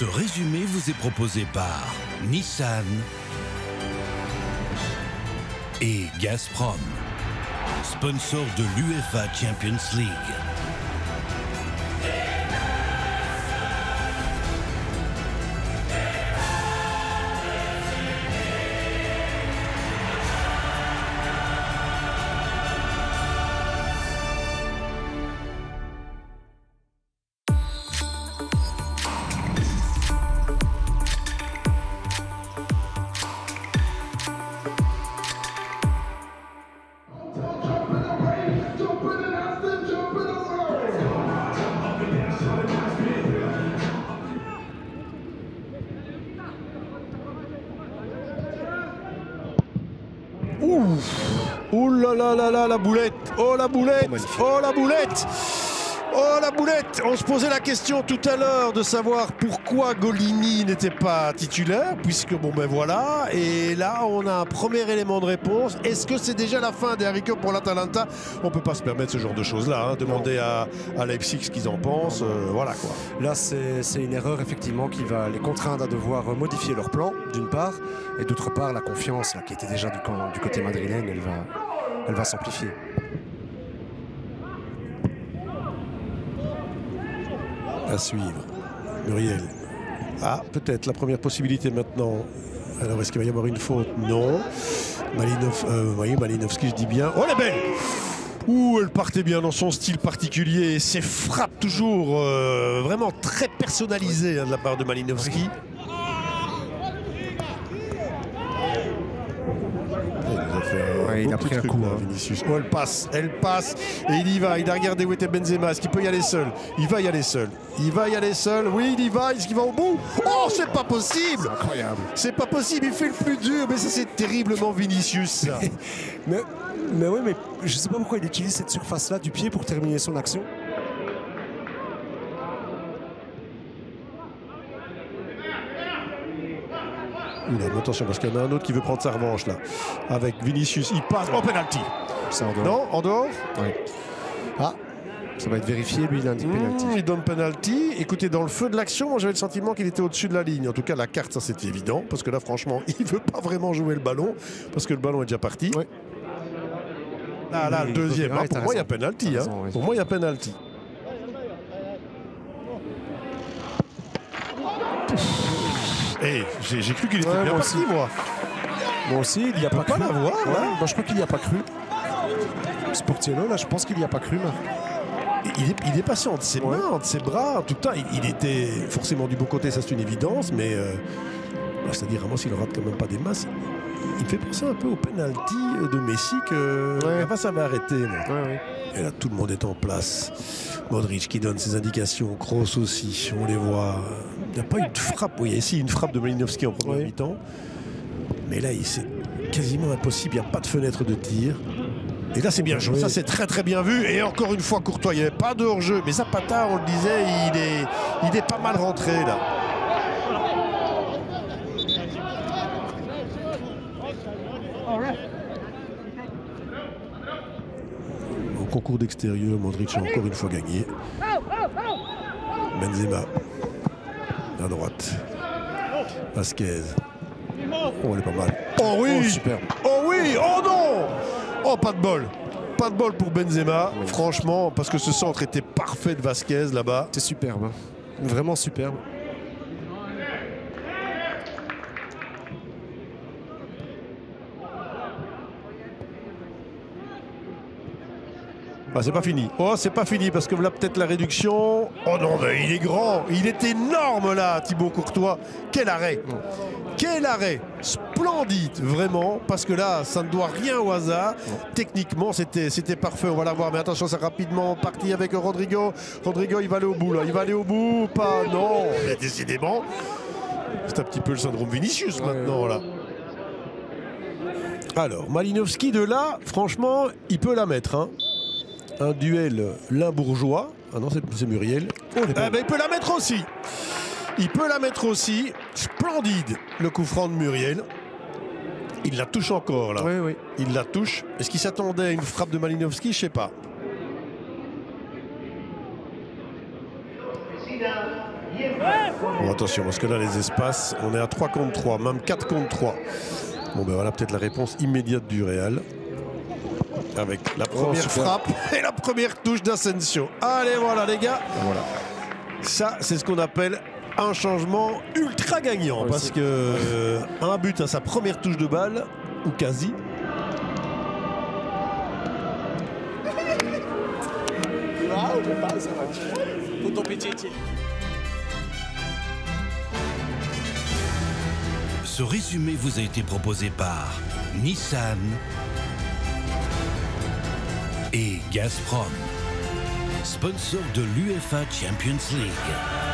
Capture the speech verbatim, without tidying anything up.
Ce résumé vous est proposé par Nissan et Gazprom, sponsor de l'UEFA Champions League. Ouh là là là là, la boulette. Oh la boulette. Oh, oh la boulette. Oh la boulette. On se posait la question tout à l'heure de savoir pourquoi Golini n'était pas titulaire, puisque bon ben voilà. Et là on a un premier élément de réponse. Est-ce que c'est déjà la fin des haricots pour l'Atalanta? On ne peut pas se permettre ce genre de choses là, hein. Demander à, à Leipzig ce qu'ils en pensent. Euh, voilà quoi. Là c'est une erreur effectivement qui va les contraindre à devoir modifier leur plan d'une part, et d'autre part la confiance là, qui était déjà du, camp, du côté madrilène, elle va, elle va s'amplifier. À suivre. Muriel. Ah, peut-être la première possibilité maintenant. Alors, est-ce qu'il va y avoir une faute? Non. Malinov, euh, oui, Malinovski, je dis bien. Oh, la belle! Ouh, elle partait bien dans son style particulier. Ses frappes toujours euh, vraiment très personnalisées hein, de la part de Malinovski. Ouais, il a pris un coup, là, hein. Vinicius. Oh, elle passe, elle passe, et il y va. Il a regardé où était Benzema. Est-ce qu'il peut y aller seul? Il va y aller seul. Il va y aller seul. Oui, il y va. Est-ce qu'il va au bout? Oh, c'est pas possible! C'est incroyable. C'est pas possible. Il fait le plus dur. Mais ça, c'est terriblement Vinicius, ça. mais, mais oui, mais je sais pas pourquoi il utilise cette surface-là du pied pour terminer son action. Oula, attention, parce qu'il y en a un autre qui veut prendre sa revanche là. Avec Vinicius, il passe. Oh, penalty. C'est en dehors. Non, en dehors. Oui. Ah, ça va être vérifié, lui il indique mmh, penalty. Il donne penalty. Écoutez, dans le feu de l'action, moi j'avais le sentiment qu'il était au-dessus de la ligne. En tout cas, la carte, ça c'était évident. Parce que là, franchement, il veut pas vraiment jouer le ballon. Parce que le ballon est déjà parti. Oui. Là, là, le deuxième. Ah, pour moi, il y a penalty. Hein. Oui. Pour moi, il y a penalty. Hey, j'ai cru qu'il était ouais, bien moi parti, aussi. moi. Moi aussi, il n'y a pas, pas cru. l'avoir, ouais. hein. Moi, je crois qu'il n'y a pas cru. Sportiello, là, je pense qu'il n'y a pas cru, Marc. Il est, il est passé entre ses ouais. mains, entre ses bras. En tout cas, il, il était forcément du bon côté, ça c'est une évidence. Mais euh, c'est-à-dire, Ramos, il ne rate quand même pas des masses. Il me fait penser un peu au penalty de Messi que ouais. enfin, ça va arrêter. Ouais, ouais. Et là, tout le monde est en place. Modric qui donne ses indications. Kroos aussi, on les voit. Il n'y a pas eu de frappe. Oui, il y a ici une frappe de Malinovski en première ouais. mi-temps. Mais là, c'est quasiment impossible. Il n'y a pas de fenêtre de tir. Et là, c'est bien joué. Ça, c'est très très bien vu. Et encore une fois, Courtois, il n'y avait pas de hors-jeu. Mais Zapata, on le disait, il est, il est pas mal rentré là. Au concours d'extérieur, Modric a encore une fois gagné. Benzema à droite. Vasquez. Oh, elle est pas mal. Oh oui, oh, super. Oh oui, oh non. Oh, pas de bol. Pas de bol pour Benzema, oui. Franchement, parce que ce centre était parfait de Vasquez là-bas. C'est superbe, hein. Vraiment superbe. Ah, c'est pas fini. Oh, c'est pas fini parce que là, peut-être la réduction. Oh non, mais il est grand. Il est énorme là, Thibaut Courtois. Quel arrêt. Quel arrêt. Splendide, vraiment. Parce que là, ça ne doit rien au hasard. Techniquement, c'était parfait. On va la voir. Mais attention, c'est rapidement parti avec Rodrigo. Rodrigo, il va aller au bout là. Il va aller au bout. Pas. Non. Mais décidément. C'est un petit peu le syndrome Vinicius ouais. maintenant là. Alors, Malinovski de là, franchement, il peut la mettre. Hein. Un duel Limbourgeois. Ah non, c'est Muriel. Oh, eh ben, il peut la mettre aussi. Il peut la mettre aussi. Splendide le coup franc de Muriel. Il la touche encore là. Oui, oui. Il la touche. Est-ce qu'il s'attendait à une frappe de Malinovski? Je sais pas. Bon, attention, parce que là, les espaces, on est à trois contre trois, même quatre contre trois. Bon, ben voilà peut-être la réponse immédiate du Real. Avec la première oh, frappe et la première touche d'Asensio. Allez, voilà, les gars. Voilà. Ça, c'est ce qu'on appelle un changement ultra gagnant. Ouais, parce que euh, un but à sa première touche de balle, ou quasi. Ce résumé vous a été proposé par Nissan et Gazprom, sponsor de l'UEFA Champions League.